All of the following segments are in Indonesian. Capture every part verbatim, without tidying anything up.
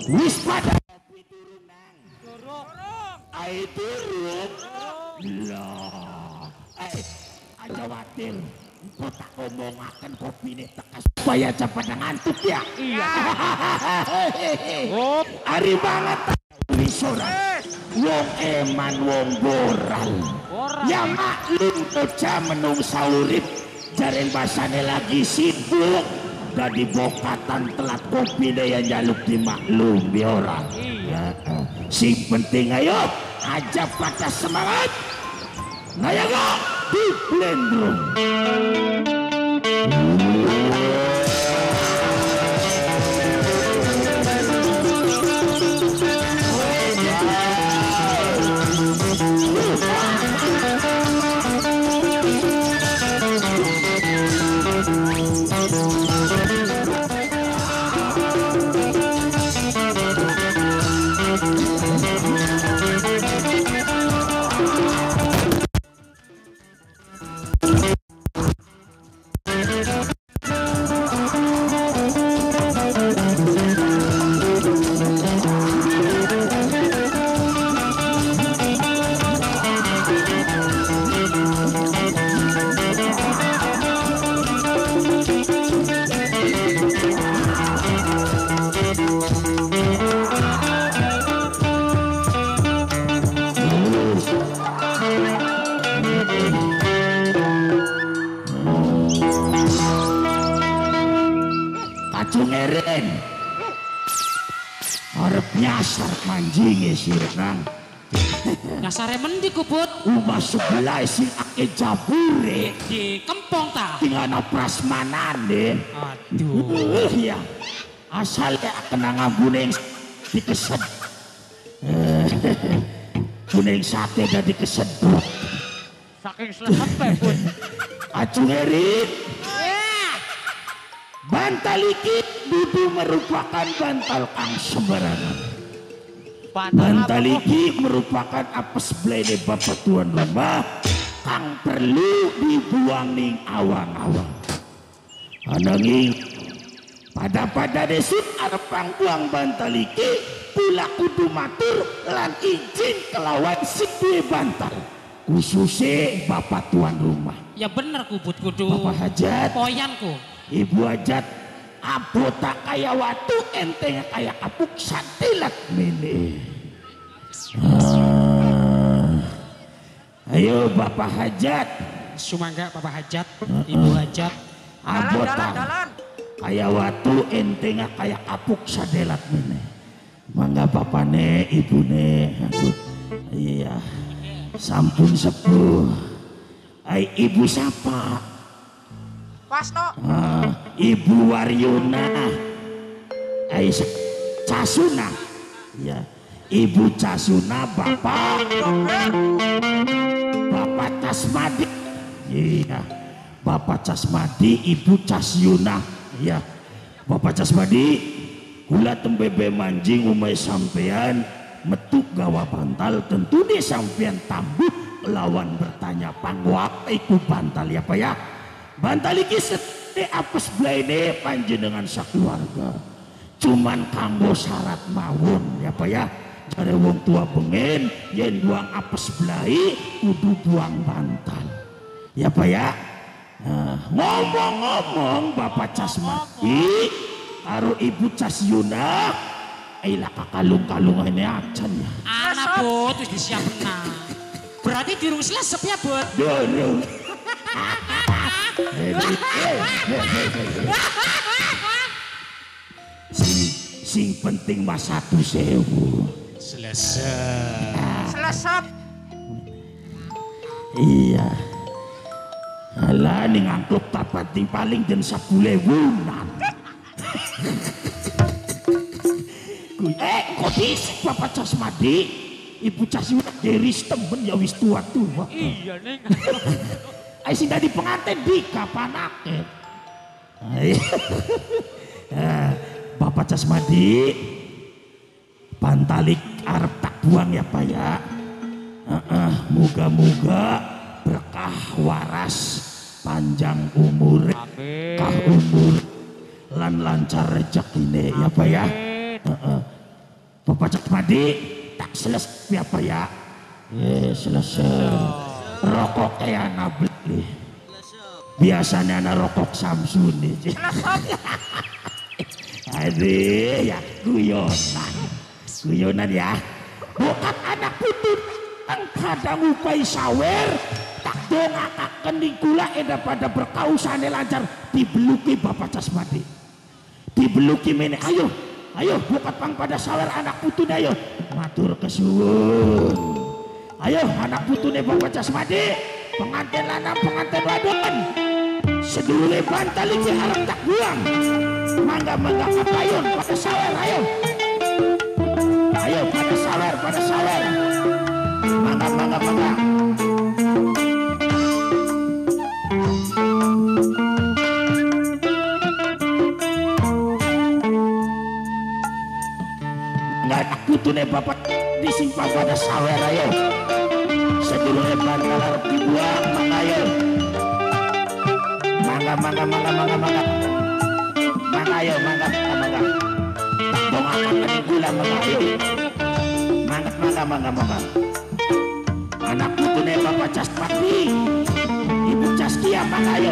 Wis pada kopi turun nang. Turun. Ai turun. Lah. Eh, aja watir. Kau tak ngomongaken kopi ini tekas supaya cepat ngantuk ya. Iya. Hop, ari banget. Wisoran. Wong eman wong boral. Ya maklum kerja menung saurip. Jaren basane lagi sibuk. Dari bokatan telat kopi daya jaluk dimaklum di orang. Iya. Sing penting ayo aja patah semangat. Ngaya gak di blendrum. Nyasar manjinge sirnang. Nyasare mendi kuput? Umah sebelah sing ake jabure. Di kempong ta? Tinggal prasmanan deh. Aduh. Iya. Asalnya kena ngabuning dikeset. Kuning sate dan dikesedot. Saking selesat pun. Acung erit. Bantal iki dudu merupakan bantal kang sembarangan. Bantal iki merupakan apes blene bapak tuan rumah kang perlu dibuang ning awang-awang. Ananging pada-pada desut arep buang bantal iki pula kudu matur lan izin kelawan si duwe bantal. Khususnya bapak tuan rumah. Ya bener kubut kudu. Bapak hajat. Poyanku. Ibu hajat. Abu tak kaya watu enteng kaya kapuk santilat mini. Ah. Ayo bapak hajat. Sumangga bapak hajat. Uh -uh. Ibu hajat. Abu tak kaya watu enteng kaya kapuk sadelat mini. Mangga bapane ibune. Aduh. Iya. Sampun sepuh. Ay ibu siapa? Wasto. Ah, Ibu Waryuna. Ay Casuna. Ya. Ibu Casuna, Bapak. Bapak Casmadi. Iya. Bapak Casmadi, Ibu Casyuna. Ya. Bapak Casmadi, kula tembebe manjing umay sampean metuk gawa bantal tentu nih sampean tambut lawan bertanya pangwak iku bantal ya pak ya. Bantal iki sete apes blaine panjenengan sakeluarga cuman kanggo syarat mawon ya pak ya. Jare wong tua bengen yen buang apes blai kudu buang bantal ya pak ya. Ngomong-ngomong nah, Bapak Casmadi karo Ibu Casyuna ailah kakalung-kalung ini acan ya. Anak bot wis disiapna. Berarti dirung selesep ya bot. Durung. sing, sing penting mas satu sewu. Selesep. Selesep. Iya. Alah ning angkluk tapati paling den sepuluh wulan. Eh kok dis Bapak Casmadi Ibu Casyuna deris temen ya wis tua-tua. Iya neng. Ayo sing dadi pengantin di kapanake. Bapak Casmadi pantalik arep tak buang ya Pak ya. Uh-uh, moga-moga berkah waras panjang umur kah umur lan lancar rezekine ya Pak ya. Uh-uh. Bapak Casmadi tak selesai apa ya? Eh selesai. Rokok kayak anak beli. Biasanya anak rokok Samsung nih. Aduh ya guyonan. Guyonan ya. Bukan anak putut. Ang kadang upai sawer. Tak dongakaken di gula eda pada berkausane lancar. Dibeluki Bapak Casmadi. Dibeluki mene. Ayo. Ayo bukat pang pada sawer anak putun ayo. Matur kesuwun. Ayo anak putune Bapak Casmadi. Pengantin lanang pengantin wadon. Sedulure bantal iki arep tak buang. Mangga-mangga kapayun pada sawer ayo. Ayo pada sawer pada sawer. Mangga-mangga mangga. Nggak putune Bapak disimpan pada sawer ayo. Sedulure bantal arep dibuang mangga ayo. Mangga mangga mangga mangga mangga. Mangga ayo mangga mangga. Tak dongakan ke gula mangga ayo. Mangga mangga mangga mangga. Anak putune Bapak Casmadi. Ibu Caskia mangga ayo.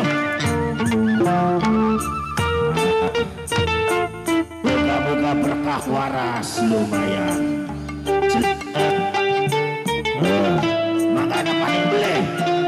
Moga-moga berkah waras lumayan. Uh, mangga ada paling boleh.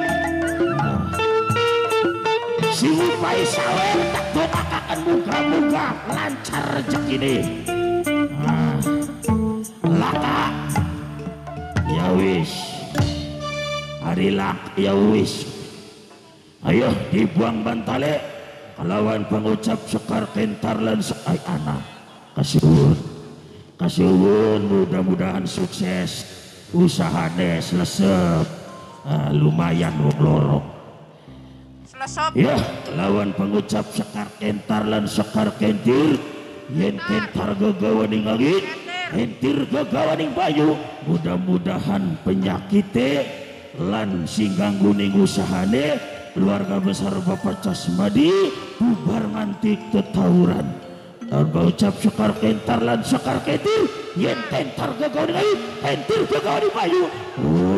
Si upai sawer tak doakan moga-moga lancar rezeki ini. Ah, laka ya wis hari lak ya wis. Ayo dibuang bantale kelawan pengucap sekar kentar lan seai anak. Kasiun kasiun mudah-mudahan sukses usahane selesai. Ah, lumayan wong loro. Ya, lawan pengucap sekar kentar lan sekar kentir yen kentar gagawaning angin kentir gagawaning bayu mudah-mudahan penyakite lan sing ganggu ning usahane keluarga besar Bapak Casmadi bubar nganti tetawuran. Tanpa ucap sekar kentar lan sekar kentir yen kentar gagawaning angin kentir gagawaning bayu